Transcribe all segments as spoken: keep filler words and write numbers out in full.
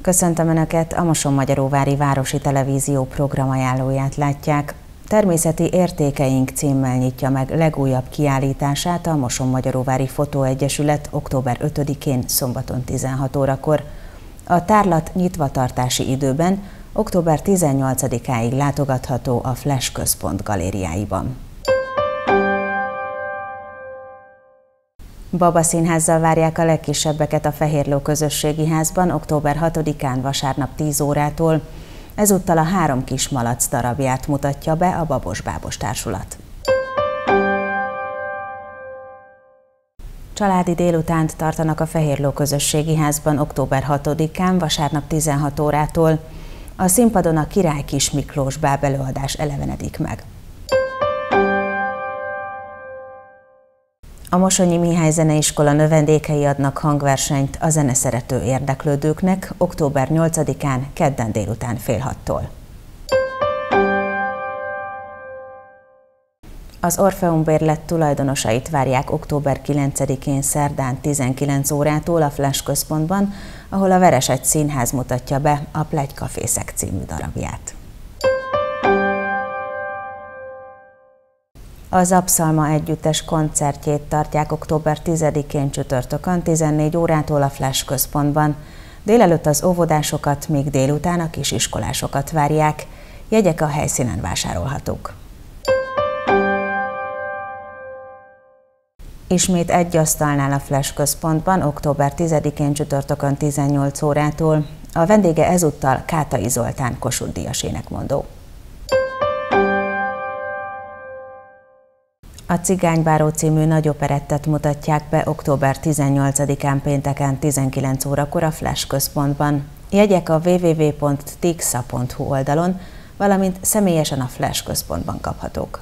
Köszöntöm Önöket, a Mosonmagyaróvári Városi Televízió programajánlóját látják. Természeti értékeink címmel nyitja meg legújabb kiállítását a Mosonmagyaróvári Fotóegyesület október ötödikén szombaton tizenhat órakor. A tárlat nyitvatartási időben október tizennyolcadikáig látogatható a Flash Központ galériáiban. Babaszínházzal várják a legkisebbeket a Fehérló Közösségi Házban október hatodikán vasárnap tíz órától. Ezúttal a három kis malac darabját mutatja be a Babos Bábos Társulat. Családi délutánt tartanak a Fehérló Közösségi Házban október hatodikán vasárnap tizenhat órától. A színpadon a Király Kis Miklós bábelőadás elevenedik meg. A Mosonyi Mihály Zeneiskola növendékei adnak hangversenyt a zeneszerető érdeklődőknek október nyolcadikán kedden délután fél hattól. Az Orfeum bérlet tulajdonosait várják október kilencedikén szerdán tizenkilenc órától a Flash Központban, ahol a Veresegy Színház mutatja be a Plegykafészek című darabját. Az Abszalma együttes koncertjét tartják október tizedikén csütörtökön tizennégy órától a Flash Központban. Délelőtt az óvodásokat, míg délután a kisiskolásokat várják. Jegyek a helyszínen vásárolhatók. Ismét egy asztalnál a Flash Központban október tizedikén csütörtökön tizennyolc órától. A vendége ezúttal Kátai Zoltán Kossuth Díjas énekmondó. A Cigánybáró című nagyoperettet mutatják be október tizennyolcadikán pénteken tizenkilenc órakor a Flash Központban. Jegyek a double-u double-u double-u pont tixa pont hu oldalon, valamint személyesen a Flash Központban kaphatók.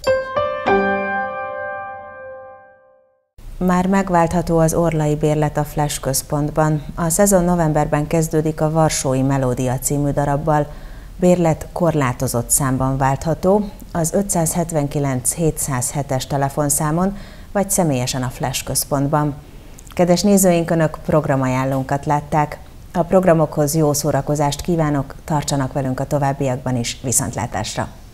Már megváltható az orlai bérlet a Flash Központban. A szezon novemberben kezdődik a Varsói Melódia című darabbal. Bérlet korlátozott számban váltható az ötszázhetvenkilenc hétszázhetes telefonszámon, vagy személyesen a Flash Központban. Kedves nézőink, Önök programajánlónkat látták. A programokhoz jó szórakozást kívánok, tartsanak velünk a továbbiakban is, viszontlátásra!